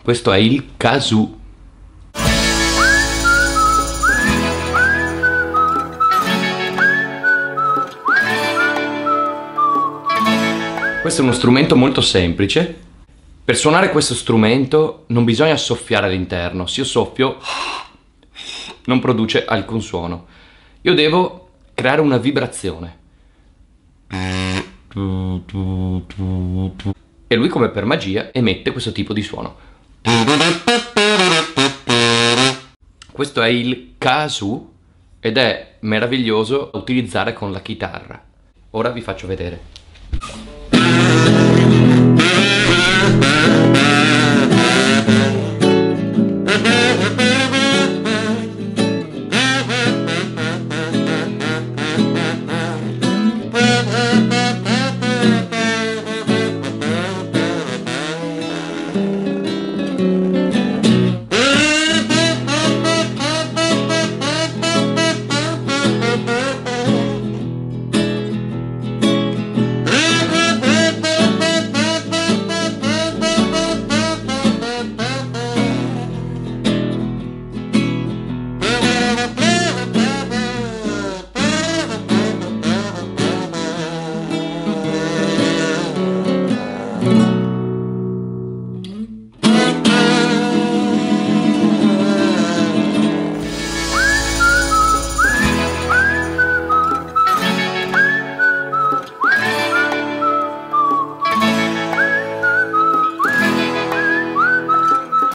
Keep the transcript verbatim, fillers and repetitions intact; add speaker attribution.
Speaker 1: Questo è il kazoo. Questo è uno strumento molto semplice. Per suonare questo strumento non bisogna soffiare all'interno. Se io soffio non produce alcun suono. Io devo creare una vibrazione. E lui, come per magia, emette questo tipo di suono. Questo è il kazoo ed è meraviglioso da utilizzare con la chitarra. Ora vi faccio vedere.